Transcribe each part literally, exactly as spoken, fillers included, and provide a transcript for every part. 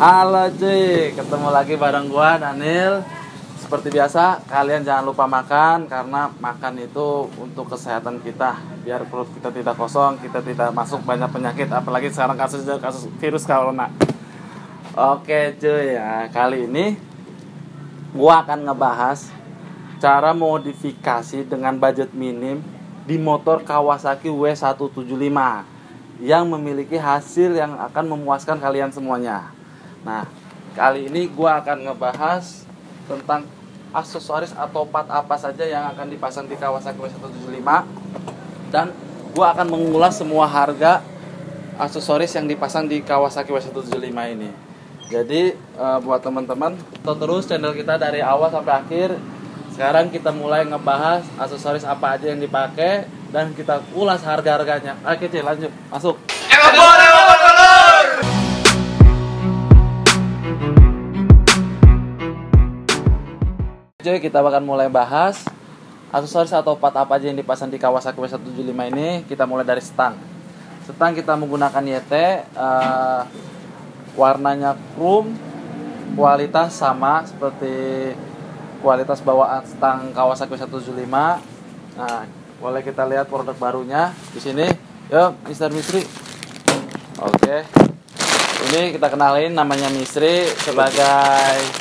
Halo cuy, ketemu lagi bareng gua Daniel. Seperti biasa, kalian jangan lupa makan karena makan itu untuk kesehatan kita. Biar perut kita tidak kosong, kita tidak masuk banyak penyakit, apalagi sekarang kasus kasus virus corona. Oke cuy ya, kali ini gua akan ngebahas cara modifikasi dengan budget minim di motor Kawasaki W seratus tujuh puluh lima yang memiliki hasil yang akan memuaskan kalian semuanya. Nah, kali ini gue akan ngebahas tentang aksesoris atau part apa saja yang akan dipasang di Kawasaki W seratus tujuh puluh lima. Dan gue akan mengulas semua harga aksesoris yang dipasang di Kawasaki W seratus tujuh puluh lima ini. Jadi, uh, buat teman-teman, tonton terus channel kita dari awal sampai akhir. Sekarang kita mulai ngebahas aksesoris apa aja yang dipakai dan kita ulas harga-harganya. Oke, cuy, lanjut. Masuk. Cuy, kita bakal mulai bahas aksesoris atau part apa aja yang dipasang di Kawasaki W seratus tujuh puluh lima ini. Kita mulai dari stang. Stang kita menggunakan Y T, uh, warnanya chrome, kualitas sama seperti kualitas bawaan stang Kawasaki W seratus tujuh puluh lima. Nah, boleh kita lihat produk barunya di sini. Yuk, Mister Misri. Oke. Ini kita kenalin, namanya Misri sebagai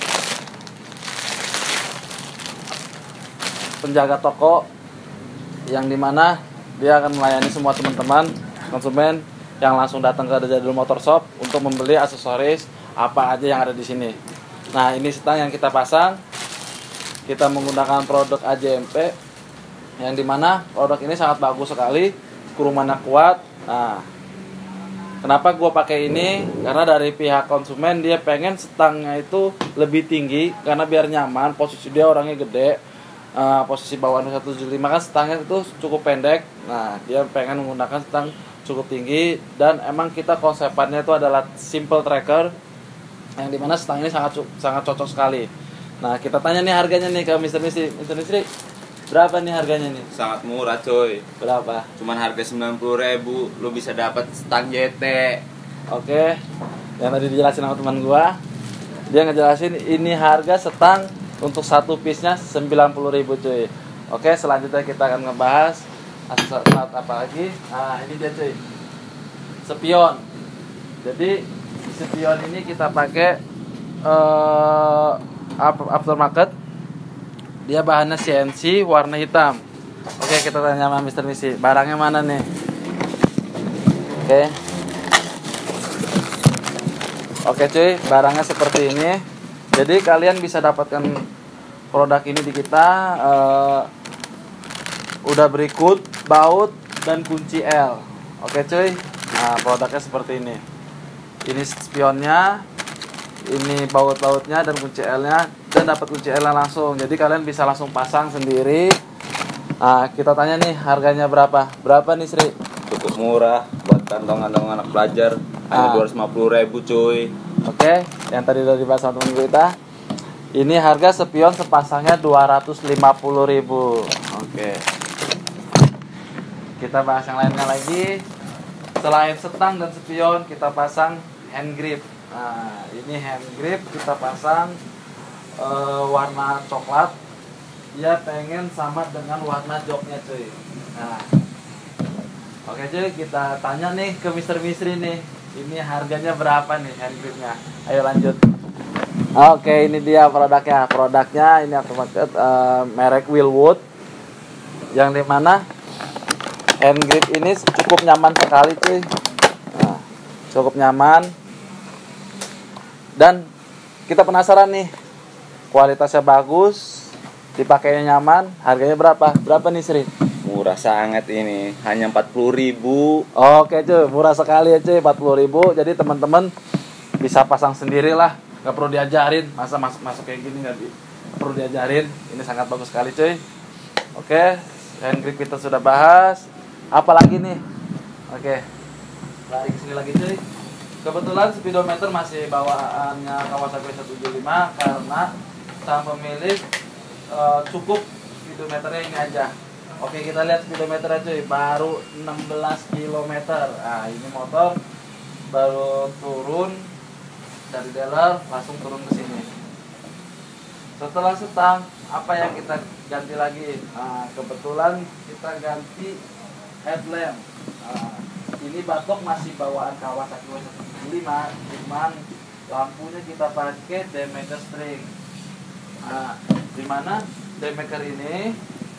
penjaga toko yang dimana dia akan melayani semua teman-teman konsumen yang langsung datang ke Jadul Motor Shop untuk membeli aksesoris apa aja yang ada di sini. Nah, ini stang yang kita pasang. Kita menggunakan produk A J M P yang dimana produk ini sangat bagus sekali, kurumannya kuat. Nah, kenapa gua pakai ini? Karena dari pihak konsumen dia pengen stangnya itu lebih tinggi karena biar nyaman. Posisi dia orangnya gede. Uh, posisi bawaan seratus tujuh puluh lima kan stangnya itu cukup pendek. Nah, dia pengen menggunakan stang cukup tinggi dan emang kita konsepannya itu adalah simple tracker yang dimana stang ini sangat sangat cocok sekali. Nah, kita tanya nih harganya nih ke Mister Misri. Mister Misri, berapa nih harganya nih? Sangat murah coy. Berapa? Cuman harga sembilan puluh ribu lu bisa dapat stang Y T. Oke. Yang tadi dijelasin sama teman gua, dia ngejelasin ini harga stang untuk satu piece-nya sembilan puluh ribu cuy. Oke, selanjutnya kita akan ngebahas aksesoris apa lagi. Nah, ini dia cuy. Spion. Jadi spion ini kita pakai uh, aftermarket. Dia bahannya C N C warna hitam. Oke, kita tanya sama Mister Misi, barangnya mana nih? Oke. Oke cuy, barangnya seperti ini. Jadi kalian bisa dapatkan produk ini di kita. uh, Udah berikut baut dan kunci L. Oke cuy. Nah, produknya seperti ini. Ini spionnya, ini baut-bautnya dan kunci L-nya, dan dapat kunci L-nya langsung. Jadi kalian bisa langsung pasang sendiri. Nah, kita tanya nih harganya berapa? Berapa nih Sri? Cukup murah buat kantong-kantong anak pelajar. Hanya Ah. dua ratus lima puluh ribu cuy. Oke, yang tadi udah dibahas sama temen kita. Ini harga spion sepasangnya dua ratus lima puluh ribu. Oke. Kita bahas yang lainnya lagi. Selain setang dan spion, kita pasang hand grip. Nah, ini hand grip kita pasang uh, warna coklat. Dia pengen sama dengan warna joknya cuy. Nah, oke cuy, kita tanya nih ke Mister Misri nih. Ini harganya berapa nih hand gripnya? Ayo lanjut. Oke, ini dia produknya. Produknya ini aftermarket uh, merek Wilwood. Yang dimana hand grip ini cukup nyaman sekali cuy. Nah, cukup nyaman. Dan kita penasaran nih, kualitasnya bagus, dipakainya nyaman, harganya berapa? Berapa nih Sri? Murah sangat ini, hanya empat puluh ribu. Oke cuy, murah sekali ya cuy, empat puluh ribu. Jadi teman-teman bisa pasang sendiri lah, gak perlu diajarin. Masa masuk-masuk kayak gini gak, di, gak perlu diajarin. Ini sangat bagus sekali cuy. Oke, hand grip kita sudah bahas. Apa lagi nih? Oke, lari ke sini lagi cuy. Kebetulan speedometer masih bawaannya Kawasaki W seratus tujuh puluh lima karena sang pemilik e, cukup speedometernya ini aja. Oke, kita lihat speedometernya cuy, baru enam belas kilometer. Nah, ini motor baru turun dari dealer langsung turun ke sini. Setelah setang, apa yang kita ganti lagi? Nah, kebetulan kita ganti headlamp. Nah, ini batok masih bawaan Kawasaki W seratus tujuh puluh lima, cuman lampunya kita pakai Daymaker string. Nah, dimana Daymaker ini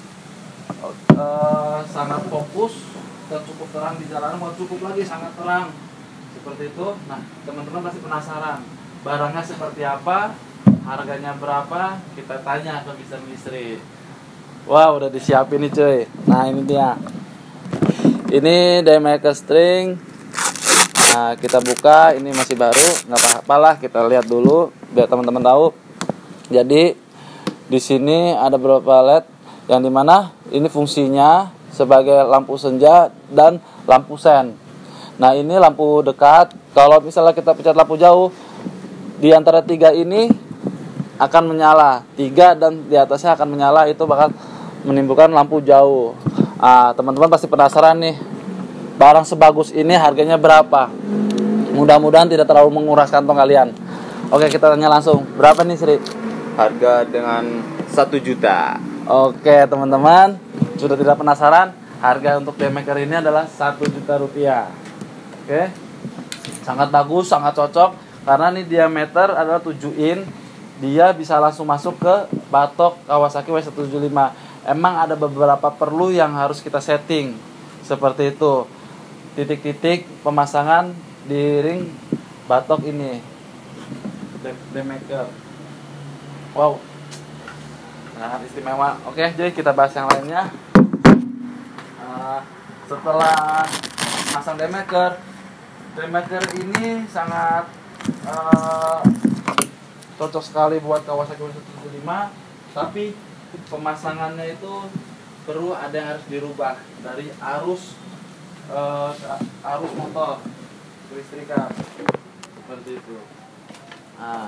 uh, sangat fokus dan cukup terang di jalanan, mau cukup lagi sangat terang seperti itu. Nah, teman-teman pasti penasaran barangnya seperti apa, harganya berapa, kita tanya ke mister Misri. Wah, wow, udah disiapin nih cuy. Nah, ini dia. Ini Daymaker string. Nah, kita buka, ini masih baru, nggak apa-apa lah, kita lihat dulu biar teman-teman tahu. Jadi di sini ada beberapa L E D yang dimana ini fungsinya sebagai lampu senja dan lampu sen. Nah, ini lampu dekat. Kalau misalnya kita pencet lampu jauh, di antara tiga ini akan menyala. Tiga dan di atasnya akan menyala, itu bakal menimbulkan lampu jauh. Ah, teman-teman pasti penasaran nih, barang sebagus ini harganya berapa? Mudah-mudahan tidak terlalu menguras kantong kalian. Oke, kita tanya langsung. Berapa nih, Sri? Harga dengan satu juta. Oke, teman-teman, sudah tidak penasaran? Harga untuk Daymaker ini adalah satu juta rupiah. Oke. Sangat bagus, sangat cocok karena ini diameter adalah tujuh in. Dia bisa langsung masuk ke batok Kawasaki W seratus tujuh puluh lima. Emang ada beberapa perlu yang harus kita setting. Seperti itu. Titik-titik pemasangan di ring batok ini. Daymaker. Wow. Sangat istimewa. Oke, jadi kita bahas yang lainnya. Uh, setelah pasang Daymaker, Daymaker ini sangat uh, cocok sekali buat Kawasaki W seratus tujuh puluh lima, tapi pemasangannya itu perlu ada yang harus dirubah dari arus uh, arus motor kelistrikan seperti itu. Nah,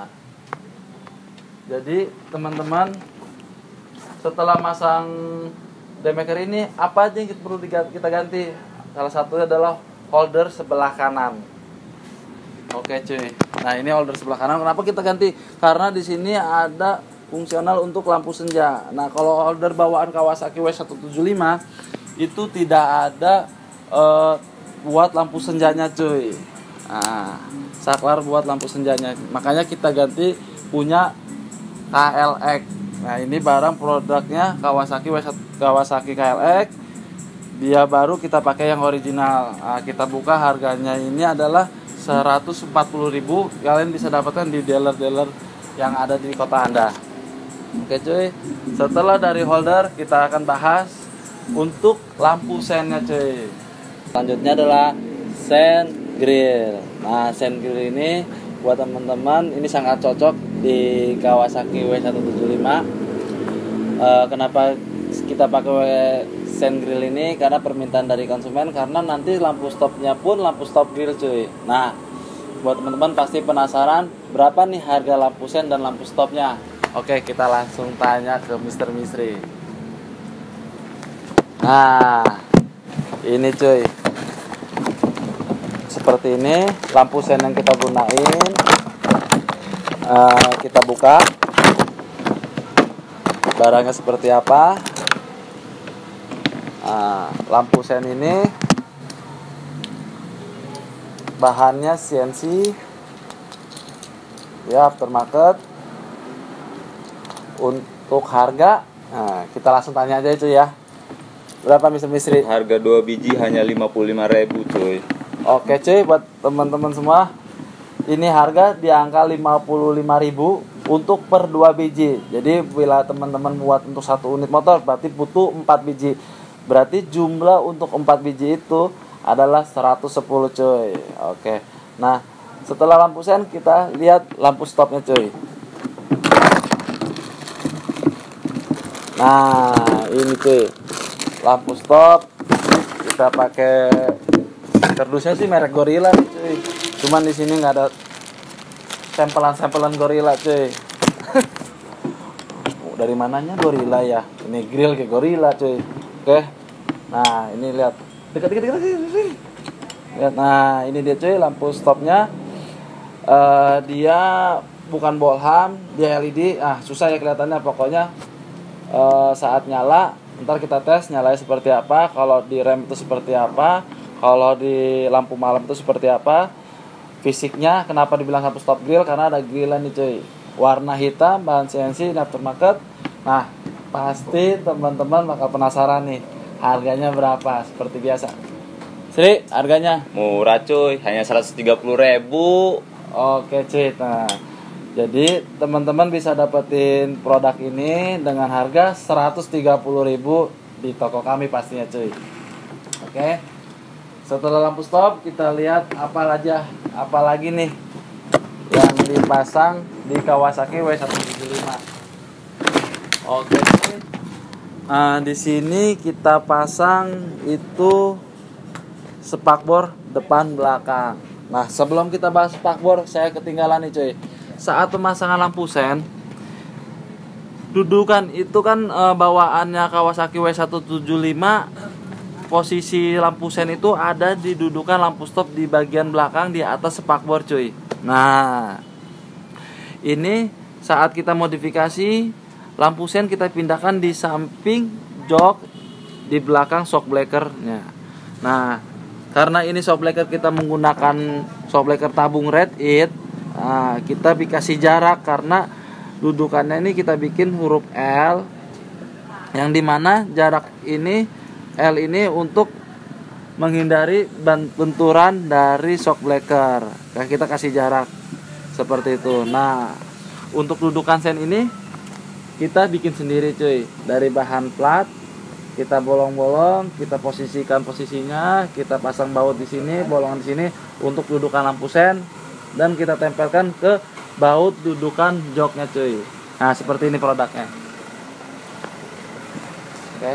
jadi teman-teman setelah masang Daymaker ini apa aja yang perlu kita ganti? Salah satunya adalah holder sebelah kanan. Oke cuy. Nah, ini holder sebelah kanan. Kenapa kita ganti? Karena di sini ada fungsional untuk lampu senja. Nah, kalau holder bawaan Kawasaki W seratus tujuh puluh lima itu tidak ada uh, buat lampu senjanya cuy. Nah, saklar buat lampu senjanya. Makanya kita ganti punya K L X. Nah, ini barang produknya Kawasaki Kawasaki K L X. Dia baru kita pakai yang original. Nah, kita buka harganya ini adalah seratus empat puluh ribu. Kalian bisa dapatkan di dealer-dealer yang ada di kota Anda. Oke cuy. Setelah dari holder, kita akan bahas untuk lampu sennya cuy. Selanjutnya adalah sen grill. Nah, sen grill ini buat teman-teman ini sangat cocok di Kawasaki W seratus tujuh puluh lima. E, kenapa kita pakai sen grill ini? Karena permintaan dari konsumen, karena nanti lampu stopnya pun lampu stop grill cuy. Nah, buat teman-teman pasti penasaran berapa nih harga lampu sen dan lampu stopnya. Oke, kita langsung tanya ke mister Misri. Nah, ini cuy, seperti ini lampu sen yang kita gunain. Uh, kita buka barangnya seperti apa. Nah, lampu sen ini bahannya C N C ya, aftermarket. Untuk harga, nah, kita langsung tanya aja itu ya. Berapa mister Misri? Harga dua biji hanya lima puluh lima ribu cuy. Oke cuy, buat teman-teman semua, ini harga di angka lima puluh lima ribu untuk per dua biji. Jadi bila teman-teman buat untuk satu unit motor berarti butuh empat biji. Berarti jumlah untuk empat biji itu adalah seratus sepuluh cuy. Oke. Nah, setelah lampu sen kita lihat lampu stopnya cuy. Nah, ini cuy. Lampu stop kita pakai kardusnya sih merek Gorilla nih cuy. Cuman di sini nggak ada sampelan-sampelan Gorilla cuy. Dari mananya Gorilla ya? Ini grill kayak Gorilla cuy. Oke. Nah, ini lihat. Dekat dekat dekat. Lihat. Nah, ini dia cuy lampu stopnya. uh, dia bukan bolham, dia L E D. Ah, susah ya kelihatannya. Pokoknya uh, saat nyala, ntar kita tes nyalanya seperti apa. Kalau di rem itu seperti apa, kalau di lampu malam itu seperti apa. Fisiknya kenapa dibilang satu stop grill, karena ada grillan nih cuy, warna hitam, bahan C N C, aftermarket. Nah, pasti teman-teman bakal penasaran nih, harganya berapa? Seperti biasa, Sri, harganya Murah cuy, hanya seratus tiga puluh ribu. oke cuy. Nah, jadi teman-teman bisa dapetin produk ini dengan harga seratus tiga puluh ribu di toko kami pastinya cuy. Oke. Setelah lampu stop, kita lihat apa aja, apa lagi nih yang dipasang di Kawasaki W seratus tujuh puluh lima. Oke. Nah, di sini kita pasang itu spakbor depan belakang. Nah, sebelum kita bahas spakbor, saya ketinggalan nih cuy. Saat pemasangan lampu sen, dudukan itu kan e, bawaannya Kawasaki W seratus tujuh puluh lima, posisi lampu sen itu ada di dudukan lampu stop di bagian belakang di atas spakbor cuy. Nah, ini saat kita modifikasi lampu sen kita pindahkan di samping jok di belakang shock breaker-nya. Nah, karena ini shock breaker kita menggunakan shock breaker tabung red it, nah, kita dikasih jarak karena dudukannya ini kita bikin huruf L, yang dimana jarak ini L ini untuk menghindari benturan dari shock breaker. Nah, kita kasih jarak seperti itu. Nah, untuk dudukan sen ini kita bikin sendiri cuy, dari bahan plat. Kita bolong-bolong, kita posisikan posisinya, kita pasang baut di sini, bolongan di sini untuk dudukan lampu sen, dan kita tempelkan ke baut dudukan joknya cuy. Nah, seperti ini produknya. Oke.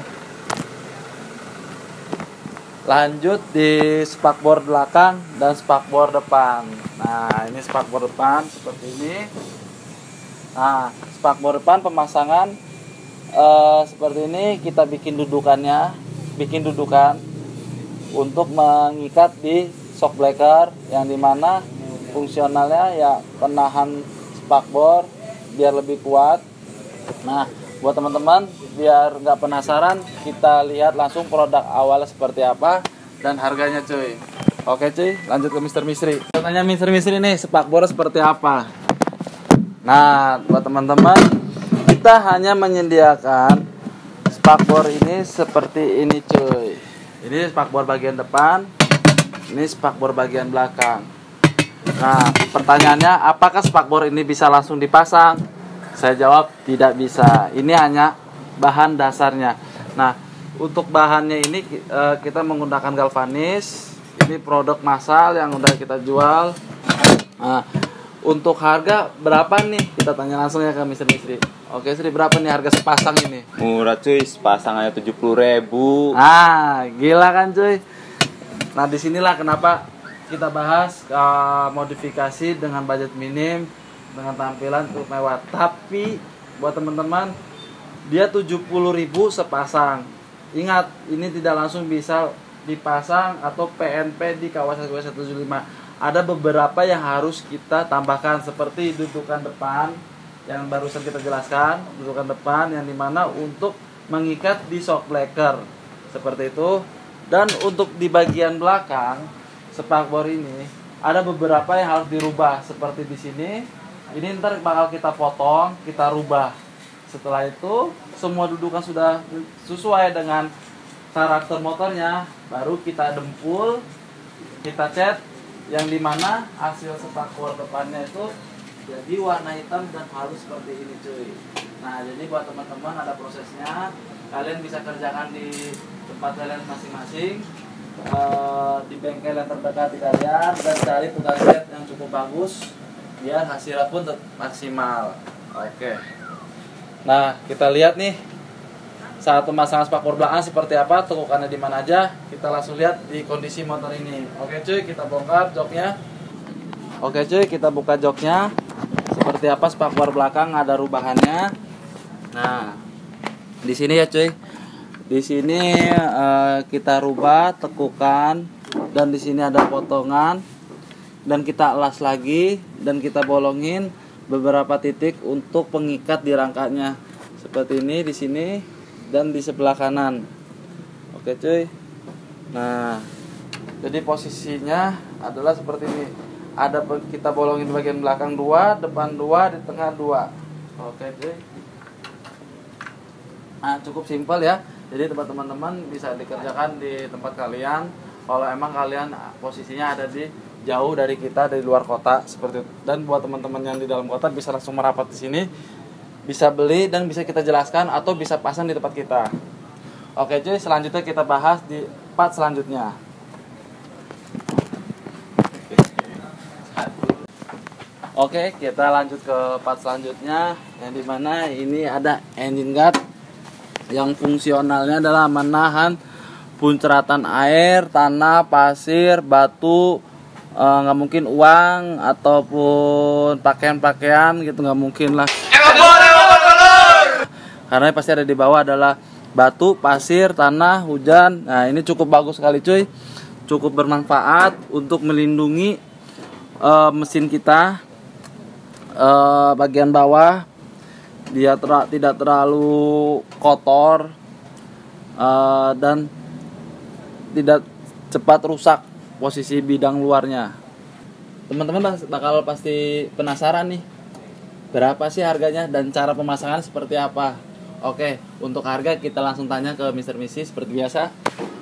Lanjut di spakbor belakang dan spakbor depan. Nah, ini spakbor depan seperti ini. Nah, spakbor depan pemasangan uh, seperti ini, kita bikin dudukannya, bikin dudukan untuk mengikat di shock breaker, yang dimana fungsionalnya ya penahan spakbor biar lebih kuat. Nah, buat teman-teman biar nggak penasaran, kita lihat langsung produk awalnya seperti apa dan harganya cuy. Oke cuy, lanjut ke Mister Misri. Tanya Mister Misri nih, spakbor seperti apa? Nah, buat teman-teman, kita hanya menyediakan spakbor ini seperti ini cuy. Ini spakbor bagian depan, ini spakbor bagian belakang. Nah, pertanyaannya, apakah spakbor ini bisa langsung dipasang? Saya jawab tidak bisa. Ini hanya bahan dasarnya. Nah, untuk bahannya ini kita menggunakan galvanis. Ini produk massal yang udah kita jual. Nah, untuk harga berapa nih? Kita tanya langsung ya ke Mister Misri. Oke Sri, berapa nih harga sepasang ini? Murah cuy, sepasang hanya tujuh puluh ribu. Ah, gila kan cuy. Nah, disinilah kenapa kita bahas uh, modifikasi dengan budget minim, dengan tampilan cukup mewah. Tapi buat teman-teman, dia tujuh puluh ribu sepasang. Ingat, ini tidak langsung bisa dipasang atau P N P di Kawasaki W seratus tujuh puluh lima. Ada beberapa yang harus kita tambahkan, seperti dudukan depan yang barusan kita jelaskan, dudukan depan yang dimana untuk mengikat di shock breaker seperti itu. Dan untuk di bagian belakang spakbor ini ada beberapa yang harus dirubah, seperti di sini. Ini ntar bakal kita potong, kita rubah. Setelah itu semua dudukan sudah sesuai dengan karakter motornya, baru kita dempul, kita cat, yang dimana hasil spakbor depannya itu jadi warna hitam dan halus seperti ini cuy. Nah, jadi buat teman-teman ada prosesnya, kalian bisa kerjakan di tempat kalian masing-masing, e, di bengkel yang terdekat di kalian, dan cari tukang cat yang cukup bagus biar hasilnya pun maksimal. Oke. Nah, kita lihat nih saat pemasangan spakbor belakang seperti apa, tekukannya di mana aja. Kita langsung lihat di kondisi motor ini. Oke cuy, kita bongkar joknya. Oke cuy, kita buka joknya. Seperti apa spakbor belakang, ada rubahannya. Nah, di sini ya cuy. Di sini uh, kita rubah tekukan, dan di sini ada potongan dan kita las lagi dan kita bolongin beberapa titik untuk pengikat di rangkanya seperti ini di sini dan di sebelah kanan. Oke cuy. Nah, jadi posisinya adalah seperti ini. Ada kita bolongin bagian belakang dua, depan dua, di tengah dua. Oke cuy. Nah, cukup simpel ya. Jadi teman-teman bisa dikerjakan di tempat kalian. Kalau emang kalian posisinya ada di jauh dari kita, dari luar kota seperti itu. Dan buat teman-teman yang di dalam kota bisa langsung merapat di sini, bisa beli dan bisa kita jelaskan atau bisa pasang di tempat kita. Oke cuy, selanjutnya kita bahas di part selanjutnya. Oke, kita lanjut ke part selanjutnya yang dimana ini ada engine guard yang fungsionalnya adalah menahan punceratan air, tanah, pasir, batu, nggak e, mungkin uang ataupun pakaian-pakaian gitu, nggak mungkin lah. Karena pasti ada di bawah adalah batu, pasir, tanah, hujan. Nah ini cukup bagus sekali cuy, cukup bermanfaat untuk melindungi e, mesin kita e, bagian bawah, dia ter tidak terlalu kotor e, dan tidak cepat rusak posisi bidang luarnya. Teman-teman bakal pasti penasaran nih, berapa sih harganya dan cara pemasangan seperti apa. Oke, untuk harga kita langsung tanya ke mister Missy seperti biasa.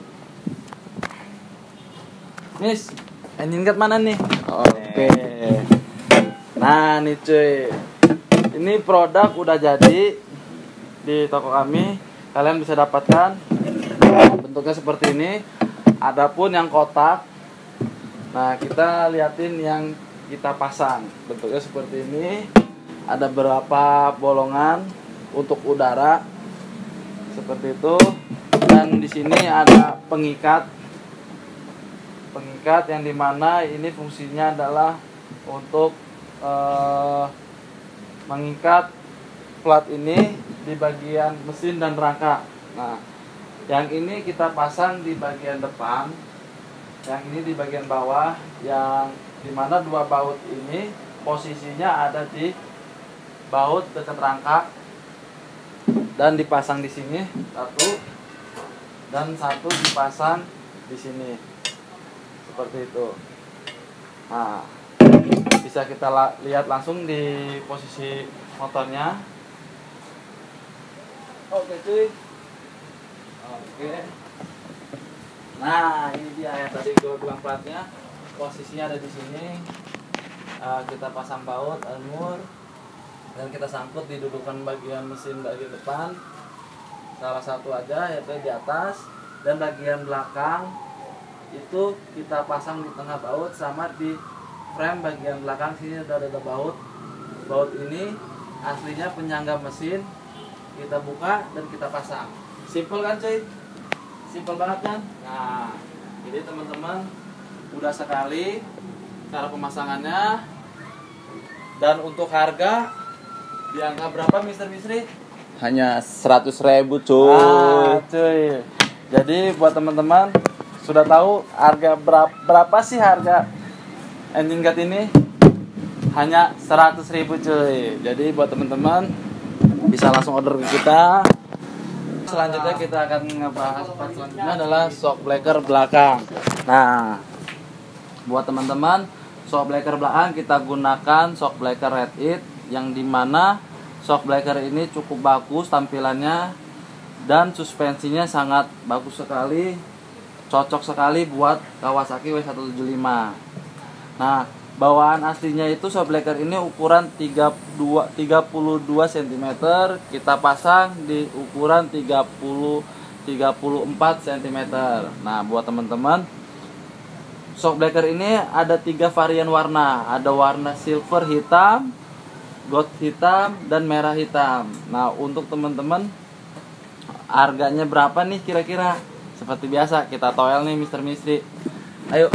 Miss, engine guard mana nih? Oke. Nah nih cuy, ini produk udah jadi di toko kami. Kalian bisa dapatkan bentuknya seperti ini. Adapun yang kotak, nah kita liatin yang kita pasang. Bentuknya seperti ini. Ada beberapa bolongan untuk udara seperti itu. Dan di sini ada pengikat, pengikat yang dimana ini fungsinya adalah untuk eh, mengikat plat ini di bagian mesin dan rangka. Nah, yang ini kita pasang di bagian depan, yang ini di bagian bawah, yang dimana dua baut ini posisinya ada di baut dekat rangka dan dipasang di sini satu dan satu dipasang di sini seperti itu. Nah, bisa kita lihat langsung di posisi motornya. Oke cuy. Oke. Nah, ini dia yang tadi gue bilang platnya. Posisinya ada di sini. Uh, kita pasang baut armor dan kita sangkut di dudukan bagian mesin bagian depan. Salah satu aja yaitu di atas, dan bagian belakang itu kita pasang di tengah baut sama di frame bagian belakang sini udah ada baut. Baut ini aslinya penyangga mesin. Kita buka dan kita pasang. Simple kan cuy? Simple banget kan? Nah, jadi teman-teman udah sekali cara pemasangannya. Dan untuk harga di angka berapa mister Misri? Hanya seratus ribu cuy. Ah, cuy. Jadi buat teman-teman sudah tahu harga berapa, berapa sih harga engine guard ini? Hanya seratus ribu cuy. Jadi buat teman-teman bisa langsung order ke kita. Selanjutnya kita akan ngebahas part selanjutnya adalah shock breaker belakang. Nah, buat teman-teman, shock breaker belakang kita gunakan shock breaker Red It, yang dimana shock breaker ini cukup bagus tampilannya dan suspensinya sangat bagus sekali, cocok sekali buat Kawasaki W seratus tujuh puluh lima. Nah, bawaan aslinya itu shock breaker ini ukuran tiga puluh dua sentimeter, kita pasang di ukuran tiga puluh tiga puluh empat sentimeter. Nah, buat teman-teman, shock breaker ini ada tiga varian warna. Ada warna silver hitam, gold hitam, dan merah hitam. Nah, untuk teman-teman harganya berapa nih kira-kira? Seperti biasa kita toel nih mister Misri. Ayo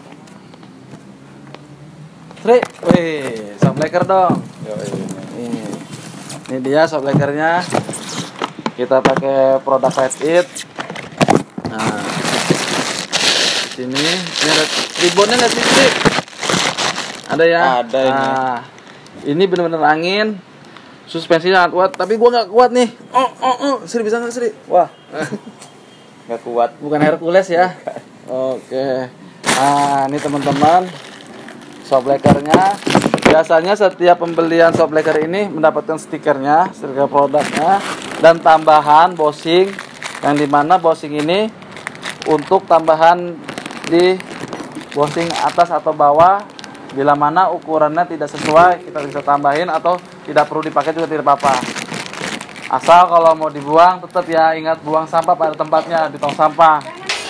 Sri, wih, shock breaker dong. Ini, ini dia shock breakernya. Kita pakai produk Red It. Nah, sini, ini ada ribbonnya nggak sih, Sri? Ada ya? Ada ini. Nah, ini bener-bener angin. Suspensinya sangat kuat, tapi gua nggak kuat nih. Oh, oh, oh, Sri bisa nggak Sri? Wah, Nggak kuat. bukan Hercules ya. Oke. Nah, ini teman-teman, shockbreakernya. Biasanya setiap pembelian shockbreaker ini mendapatkan stikernya, stiker produknya, dan tambahan bushing, yang dimana bushing ini untuk tambahan di bushing atas atau bawah. Bila mana ukurannya tidak sesuai, kita bisa tambahin, atau tidak perlu dipakai juga tidak apa-apa. Asal kalau mau dibuang, tetap ya ingat buang sampah pada tempatnya, di tong sampah.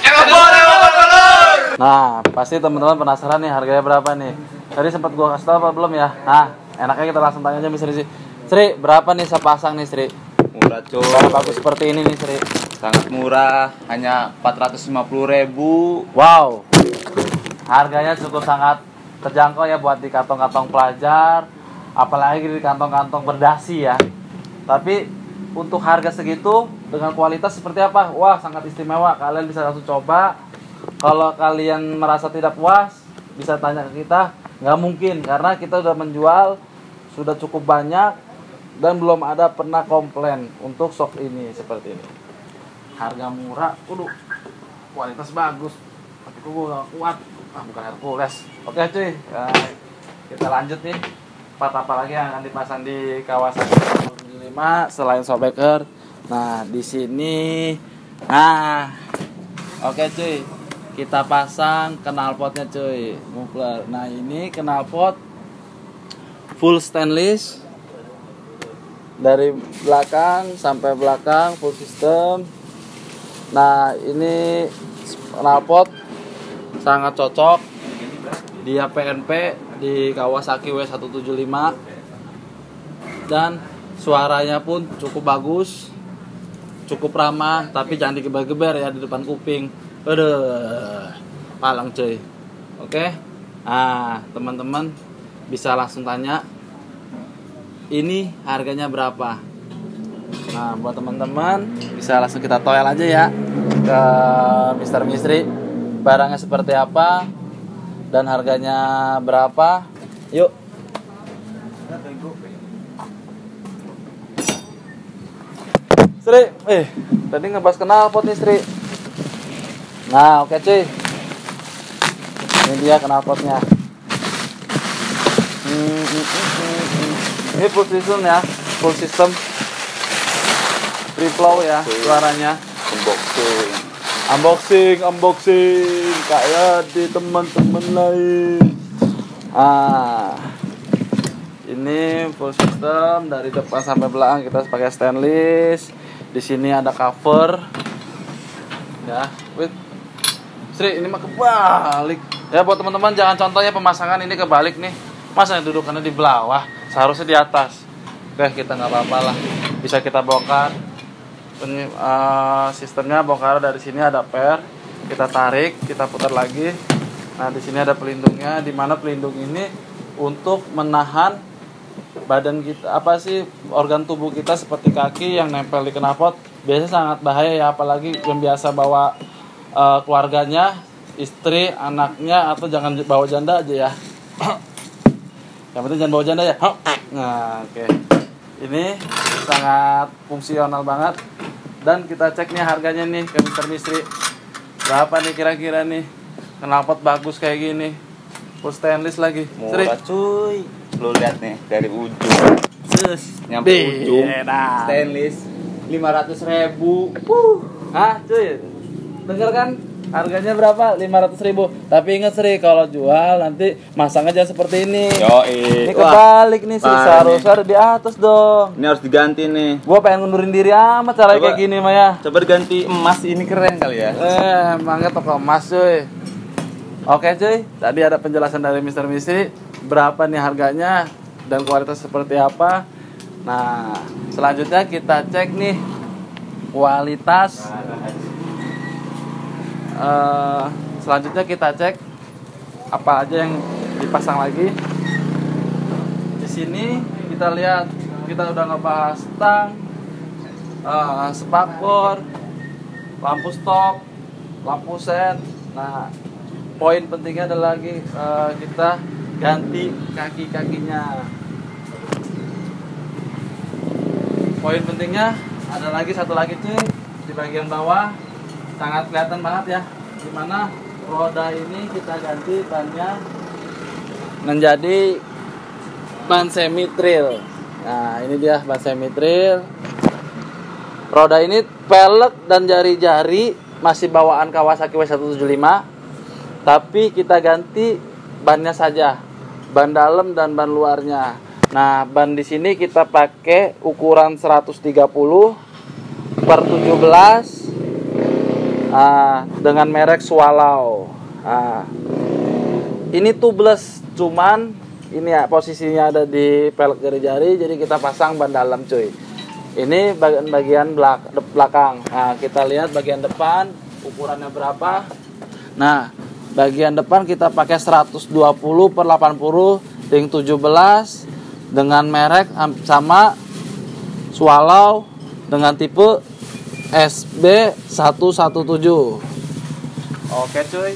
Nah, pasti teman-teman penasaran nih harganya berapa nih. Tadi sempat gua kasih tau apa belum ya? Nah, enaknya kita langsung tanya aja Miss Sri. Sri, berapa nih sepasang nih Sri? Murah cuy. Kalau bagus seperti ini nih Sri. Sangat murah, hanya empat ratus lima puluh ribu. Wow. Harganya cukup sangat terjangkau ya buat di kantong-kantong pelajar, apalagi di kantong-kantong berdasi ya. Tapi untuk harga segitu dengan kualitas seperti apa? Wah, sangat istimewa. Kalian bisa langsung coba. Kalau kalian merasa tidak puas, bisa tanya ke kita. Nggak mungkin, karena kita sudah menjual sudah cukup banyak dan belum ada pernah komplain untuk shock ini seperti ini. Harga murah, waduh, kualitas bagus, tapi kok gue gak kuat. Ah, bukan Hercules. Oke cuy, nah, kita lanjut nih. Part apa lagi yang akan dipasang di kawasan tujuh lima selain shockbreaker? Nah, di sini, nah, oke cuy, kita pasang knalpotnya cuy, muffler. Nah, ini knalpot full stainless dari belakang sampai belakang full system. Nah, ini knalpot sangat cocok dia P N P di Kawasaki W seratus tujuh puluh lima, dan suaranya pun cukup bagus, cukup ramah, tapi jangan digeber-geber ya di depan kuping. Aduh, palang cuy. Oke. Nah, teman-teman bisa langsung tanya ini harganya berapa. Nah, buat teman-teman bisa langsung kita toel aja ya ke Mister Misri, barangnya seperti apa dan harganya berapa. Yuk. Sri, eh tadi ngebahas knalpot nih Sri. Nah, oke cuy, ini dia knalpotnya. hmm, hmm, hmm, hmm. Ini full system ya, full system free flow ya suaranya. Unboxing. Unboxing, unboxing kayak di teman-teman lain. Ah, ini full system dari depan sampai belakang kita pakai stainless. Di sini ada cover. Ya, wait. Sri, ini mah kebalik. Ya buat teman-teman jangan contohnya pemasangan ini kebalik nih. Masa dudukannya di bawah, seharusnya di atas. Oke, kita nggak apa-apa lah. Bisa kita bongkar. Pen, uh, sistemnya bongkar dari sini ada per, kita tarik, kita putar lagi. Nah, di sini ada pelindungnya, di mana pelindung ini untuk menahan badan kita, apa sih, organ tubuh kita seperti kaki yang nempel di knalpot. Biasanya sangat bahaya ya, apalagi yang biasa bawa uh, keluarganya, istri, anaknya, atau jangan bawa janda aja ya. Yang penting jangan bawa janda ya. Nah, oke. Okay. Ini sangat fungsional banget. Dan kita cek nih harganya nih ke Mister Misri. Berapa nih kira-kira nih? Knalpot bagus kayak gini. Full stainless lagi. Murah cuy. Lu lihat nih dari ujung Sus. nyampe ujung Beda. stainless lima ratus ribu. Uh. Hah cuy, denger kan harganya berapa? lima ratus ribu. Tapi ingat Sri, kalau jual nanti masang aja seperti ini. Yoi. Ini kebalik nih Sri, parah seharusnya ada di atas dong. Ini harus diganti nih. Gua pengen ngundurin diri amat cara Coba. kayak gini mah ya. Coba diganti emas, ini keren kali ya. Eh, emangnya toko emas cuy. Oke cuy, tadi ada penjelasan dari Mister Misri berapa nih harganya dan kualitas seperti apa. Nah, selanjutnya kita cek nih kualitas. Uh, selanjutnya kita cek apa aja yang dipasang lagi. Di sini kita lihat, kita udah ngebahas stang, uh, spakbor, lampu stop, lampu sen. Nah, poin pentingnya adalah lagi uh, kita ganti kaki-kakinya. Poin pentingnya ada lagi satu lagi cuy, di bagian bawah sangat kelihatan banget ya, dimana roda ini kita ganti bannya menjadi ban semi trail. Nah ini dia ban semi trail. Roda ini pelek dan jari-jari masih bawaan Kawasaki W seratus tujuh puluh lima, tapi kita ganti bannya saja, ban dalam dan ban luarnya. Nah, ban di sini kita pakai ukuran seratus tiga puluh per tujuh belas ah, dengan merek Swallow. Ah. Ini tubeless, cuman ini ya posisinya ada di pelek jari-jari, jadi kita pasang ban dalam cuy. Ini bagian belak belakang. Nah, kita lihat bagian depan ukurannya berapa. Nah, bagian depan kita pakai seratus dua puluh per delapan puluh ring tujuh belas dengan merek sama Swallow dengan tipe S B seratus tujuh belas. Oke cuy,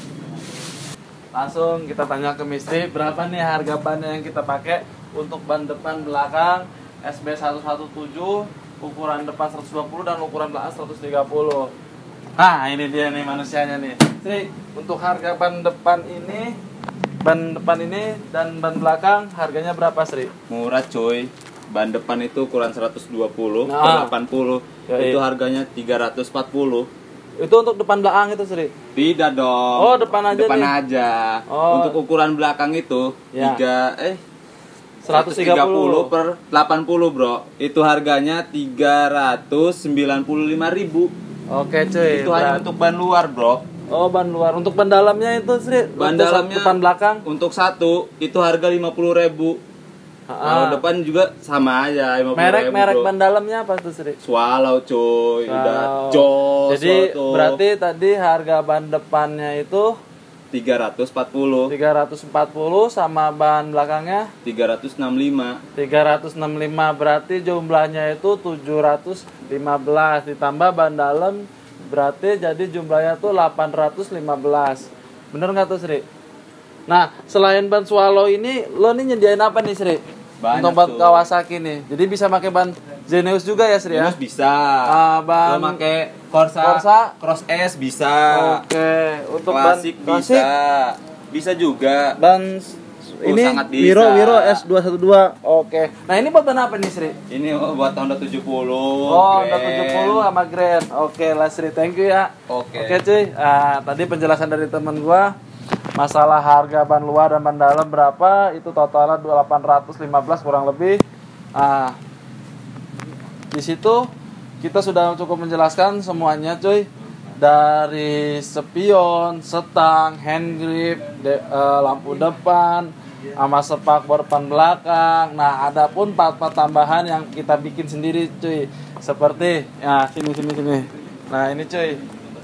langsung kita tanya ke mistri berapa nih harga ban yang kita pakai untuk ban depan belakang S B seratus tujuh belas, ukuran depan seratus dua puluh dan ukuran belakang seratus tiga puluh. Nah ini dia nih manusianya nih Sri. Untuk harga ban depan ini, ban depan ini dan ban belakang harganya berapa Sri? Murah coy. Ban depan itu ukuran seratus dua puluh nah. per delapan puluh. Yoi. Itu harganya tiga ratus empat puluh. Itu untuk depan belakang itu Sri? Tidak dong. Oh depan aja depan nih. aja. Oh. Untuk ukuran belakang itu ya. tiga eh seratus tiga puluh per delapan puluh bro. Itu harganya tiga ratus sembilan puluh lima ribu. Oke cuy. Itu berat. Hanya untuk ban luar bro. Oh ban luar. Untuk ban dalamnya itu Sri? Ban untuk dalamnya depan belakang? Untuk satu itu harga lima puluh ribu. Kalau depan juga sama aja lima puluh ribu. Merek merek ban dalamnya apa tuh Sri? Swallow cuy. Swallow. Udah jos. Jadi berarti tadi harga ban depannya itu tiga ratus empat puluh. tiga ratus empat puluh sama ban belakangnya tiga ratus enam puluh lima. tiga ratus enam puluh lima, berarti jumlahnya itu tujuh ratus lima belas ditambah ban dalam berarti jadi jumlahnya tuh delapan ratus lima belas. Bener nggak tuh Sri? Nah, selain ban Swallow ini lo nih nyediain apa nih Sri? Banyak untuk ban tuh. Kawasaki nih. Jadi bisa pakai ban Zeneus juga ya Sri ya? Zeneus bisa. Ah, ban lo pakai Corsa, Corsa Cross S bisa. Oke, untuk klasik ban bisa. Bisa juga. Ban Oh, ini sangat bisa. Wiro Wiro S dua satu dua. Oke. Nah, ini buat ban apa nih, Sri? Ini buat Honda tujuh puluh. Oh, Honda tujuh puluh sama Grand. Oke, lah Sri, thank you ya. Oke. Oke, cuy. Ah, tadi penjelasan dari teman gua masalah harga ban luar dan ban dalam berapa, itu totalnya delapan ratus lima belas kurang lebih. Ah. Di situ kita sudah cukup menjelaskan semuanya, cuy. Dari spion, setang, hand grip, de, uh, lampu depan, sama spakbor depan belakang. Nah, ada pun part-part tambahan yang kita bikin sendiri, cuy. Seperti, ya sini sini sini. Nah, ini cuy.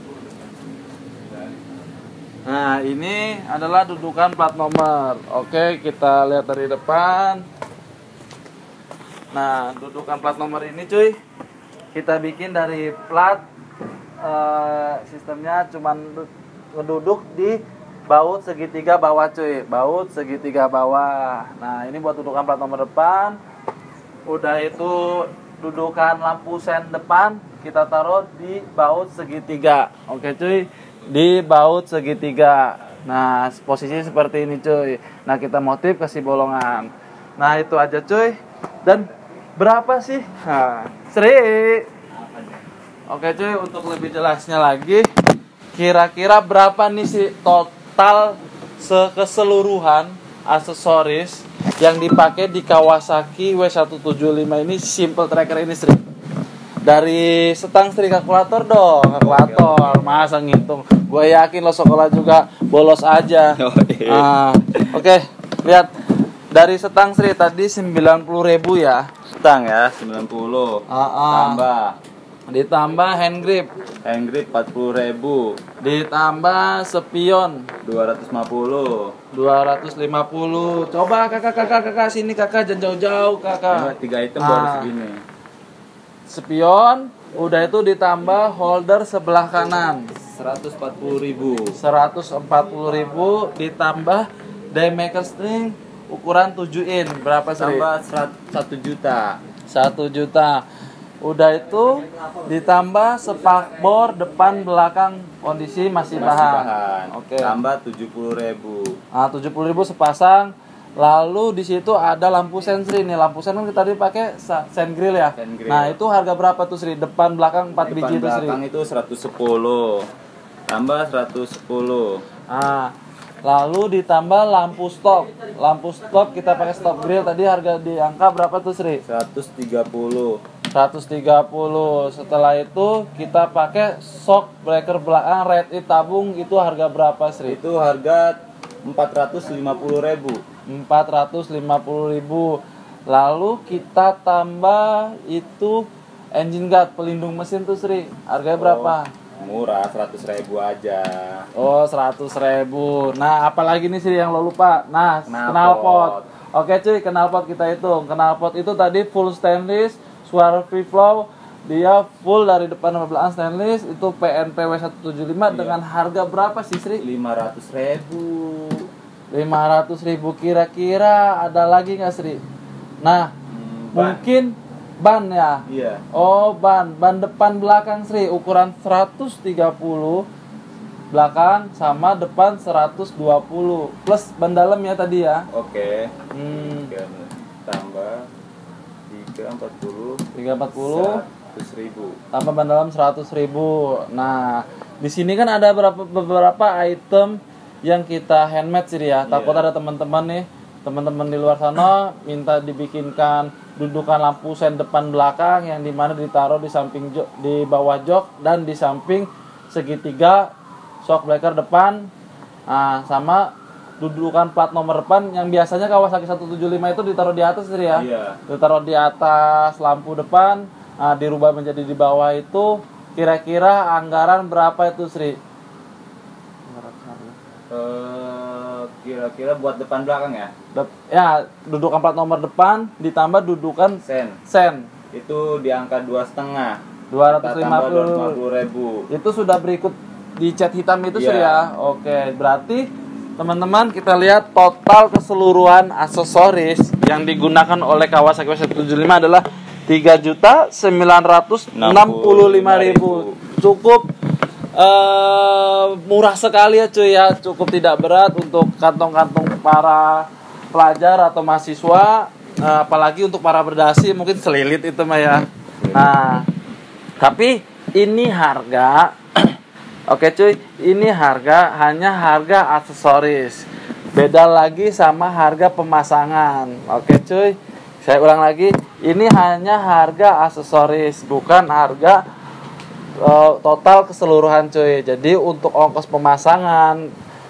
Nah, ini adalah dudukan plat nomor. Oke, kita lihat dari depan. Nah, dudukan plat nomor ini, cuy, kita bikin dari plat. Uh, sistemnya cuman ngeduduk di baut segitiga bawah cuy, baut segitiga bawah. Nah ini buat dudukan plat nomor depan. Udah itu dudukan lampu sen depan kita taruh di baut segitiga. Oke cuy, di baut segitiga. Nah posisinya seperti ini cuy. Nah kita motif kasih bolongan. Nah itu aja cuy. Dan berapa sih? Nah, Sri. Oke cuy, untuk lebih jelasnya lagi, kira-kira berapa nih sih total keseluruhan aksesoris yang dipakai di Kawasaki W seratus tujuh puluh lima ini, simple tracker ini Sri? Dari setang Sri, kalkulator dong, kalkulator, masa ngitung? Gue yakin lo sekolah juga bolos aja. Nah, oke, lihat dari setang Sri tadi sembilan puluh ribu ya. Setang ya, sembilan puluh. Ah, ah. Tambah. Ditambah hand grip, hand grip empat puluh ribu. Ditambah spion dua ratus lima puluh. dua ratus lima puluh. Coba kakak kakak kakak sini kakak, jangan jauh-jauh kakak. Tiga item ah. baru segini. Spion udah itu ditambah holder sebelah kanan seratus empat puluh ribu. seratus empat puluh ribu ditambah Daymaker string ukuran tujuh in berapa Sri? Tambah satu juta. satu juta. Udah itu ditambah spakbor depan belakang kondisi masih, Masih bahan. bahan. Oke. Tambah tujuh puluh ribu. Nah, tujuh puluh ribu sepasang. Lalu di situ ada lampu sen Sri nih. Lampu sen kan kita tadi pakai sa- sen grill ya. Sen grill. Nah, itu harga berapa tuh Sri? Depan belakang empat biji itu Sri. Belakang itu seratus sepuluh. Tambah seratus sepuluh. Nah, lalu ditambah lampu stop. Lampu stop kita pakai stop grill tadi harga di angka berapa tuh Sri? seratus tiga puluh. seratus tiga puluh. Setelah itu kita pakai shock breaker belakang red it tabung itu harga berapa Sri? Itu harga empat ratus lima puluh ribu. empat ratus lima puluh ribu. Lalu kita tambah itu engine guard pelindung mesin tuh Sri. Harganya berapa? Murah, seratus ribu aja. Oh, seratus ribu. Nah, apalagi nih sih yang lo lupa? Nah, Knalpot. knalpot. Oke cuy, knalpot kita hitung. Knalpot itu tadi full stainless, suara free flow, dia full dari depan sampai belakang stainless, itu P N P W seratus tujuh puluh lima Iya. dengan harga berapa sih Sri? lima ratus ribu. lima ratus ribu. Kira-kira ada lagi nggak Sri? Nah, Hmm, ban. mungkin ban ya. Iya. Oh, ban, ban depan belakang Sri ukuran seratus tiga puluh belakang sama depan seratus dua puluh plus ban dalam ya tadi ya. Oke. Hmm, Tiga tambah tiga empat puluh. tiga ratus empat puluh seratus ribu. tambah ban dalam seratus ribu. Nah, di sini kan ada beberapa beberapa item yang kita handmade sih ya. Takut Iya. ada teman-teman nih, teman-teman di luar sana minta dibikinkan dudukan lampu sen depan belakang yang dimana ditaruh di samping jok, di bawah jok dan di samping segitiga shock breaker depan. Nah, sama dudukan plat nomor depan yang biasanya Kawasaki seratus tujuh puluh lima itu ditaruh di atas sih ya. Iya. Ditaruh di atas lampu depan, nah, dirubah menjadi di bawah itu. Kira-kira anggaran berapa itu Sri? Eh, kira-kira buat depan belakang ya. Dep- ya, dudukan plat nomor depan ditambah dudukan Sen. sen Itu di angka dua setengah. dua ratus lima Tambah dua ratus lima puluh. puluh ribu. Itu sudah berikut di cat hitam itu Sri Iya. ya. Oke, berarti teman-teman kita lihat total keseluruhan aksesoris yang digunakan oleh Kawasaki seratus tujuh puluh lima adalah tiga juta sembilan ratus enam puluh lima ribu. Cukup eh, murah sekali ya cuy ya, cukup tidak berat untuk kantong-kantong para pelajar atau mahasiswa, eh, apalagi untuk para berdasi mungkin selilit itu mah ya. Nah, tapi ini harga oke cuy, ini harga hanya harga aksesoris. Beda lagi sama harga pemasangan. Oke cuy, saya ulang lagi, ini hanya harga aksesoris, bukan harga uh, total keseluruhan cuy. Jadi untuk ongkos pemasangan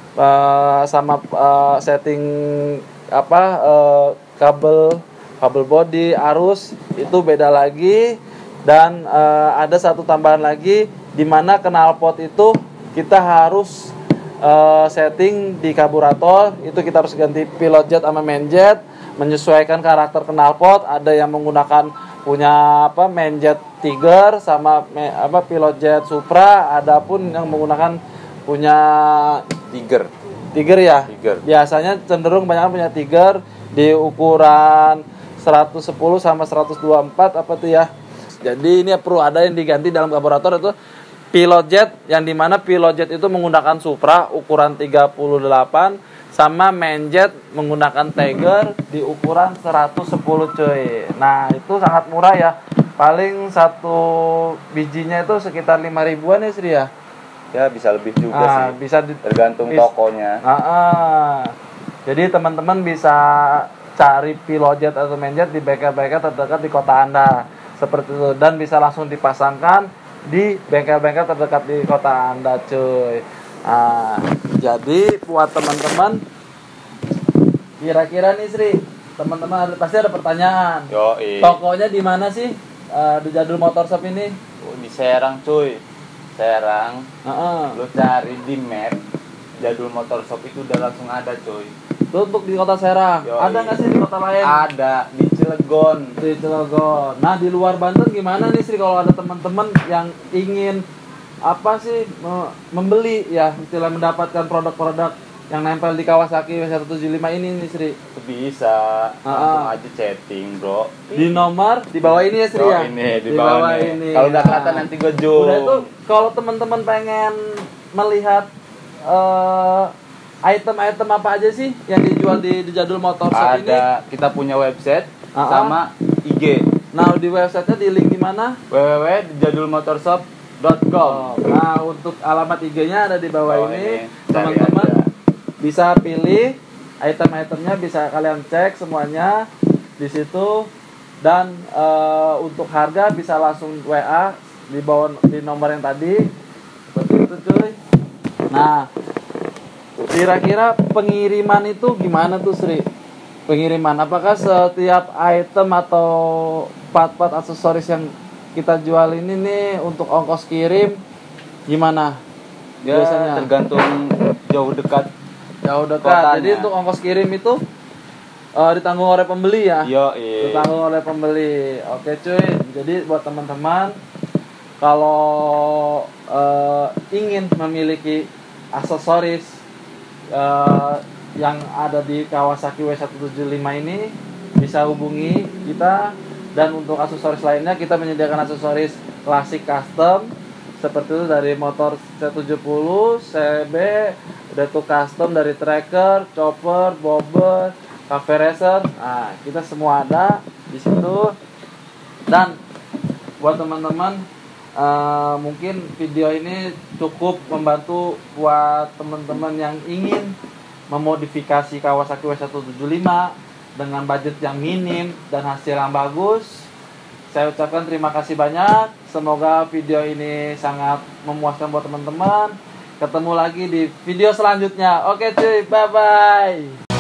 uh, sama uh, setting apa uh, kabel kabel body arus itu beda lagi. Dan uh, ada satu tambahan lagi, di mana knalpot itu kita harus uh, setting di karburator. Itu kita harus ganti pilot jet sama main jet, menyesuaikan karakter knalpot. Ada yang menggunakan punya apa main jet Tiger sama me, apa pilot jet Supra. Ada pun yang menggunakan punya Tiger. Tiger ya. Tiger. Biasanya cenderung banyak punya Tiger di ukuran seratus sepuluh sama seratus dua puluh empat apa tuh ya. Jadi ini perlu ada yang diganti dalam karburator itu pilot jet, yang dimana pilot jet itu menggunakan Supra ukuran tiga puluh delapan sama main jet menggunakan Tiger di ukuran seratus sepuluh cuy. Nah itu sangat murah ya, paling satu bijinya itu sekitar lima ribuan ya Sri ya. Ya bisa lebih juga Nah, sih. bisa di, Tergantung bis- tokonya. Ah, ah. Jadi teman-teman bisa cari pilot jet atau main jet di bengkel-bengkel terdekat di kota Anda. Seperti itu, dan bisa langsung dipasangkan di bengkel-bengkel terdekat di kota Anda cuy. Nah, jadi buat teman-teman, kira-kira nih Sri, teman-teman ada- pasti ada pertanyaan. Yo, Tokonya di mana sih? Eh, di Jadul Motor Shop ini? di Serang cuy. Serang. Heeh. Lu cari di map Jadul Motor Shop itu udah langsung ada cuy. Itu untuk di kota Serang. Yoi. Ada nggak sih di kota lain? Ada di Cilegon. Di Cilegon. Nah di luar Banten gimana nih Sri kalau ada teman-teman yang ingin apa sih me- membeli ya istilah mendapatkan produk-produk yang nempel di Kawasaki W seratus tujuh puluh lima ini nih Sri? Bisa. Langsung Ah. aja chatting, Bro. Di nomor di bawah ini ya Sri Oh, ya? ini di bawah, ini. Kalau udah kelihatan nanti gue zoom. Udah itu kalau teman-teman pengen melihat eh, item-item apa aja sih yang dijual di, di Jadul Motor Shop ini? Ada kita punya website Ah, sama I G. Nah, di websitenya di link di mana? w w w titik jadul motorshop titik com. Oh, nah, untuk alamat I G-nya ada di bawah Oh, ini. ini. Cari Teman-teman aja. bisa pilih item-itemnya, bisa kalian cek semuanya di situ, dan eh, untuk harga bisa langsung W A di bawah di nomor yang tadi seperti itu cuy. Nah, kira-kira pengiriman itu gimana tuh Sri? Pengiriman apakah setiap item atau part-part aksesoris yang kita jual ini nih untuk ongkos kirim gimana? Ya, Biasanya tergantung jauh dekat. jauh dekat. kotanya. Jadi untuk ongkos kirim itu eh, ditanggung oleh pembeli ya? Yo, iya. Ditanggung oleh pembeli. Oke cuy. Jadi buat teman-teman kalau eh, ingin memiliki aksesoris eh, yang ada di Kawasaki W seratus tujuh puluh lima ini, bisa hubungi kita. Dan untuk aksesoris lainnya kita menyediakan aksesoris klasik custom seperti itu dari motor C tujuh puluh, C B, udah tuh custom dari tracker, chopper, bobber, cafe racer. Nah, kita semua ada di situ. Dan buat teman-teman uh, mungkin video ini cukup membantu buat teman-teman yang ingin memodifikasi Kawasaki W seratus tujuh puluh lima dengan budget yang minim dan hasil yang bagus. Saya ucapkan terima kasih banyak. Semoga video ini sangat memuaskan buat teman-teman. Ketemu lagi di video selanjutnya. Oke cuy, bye bye.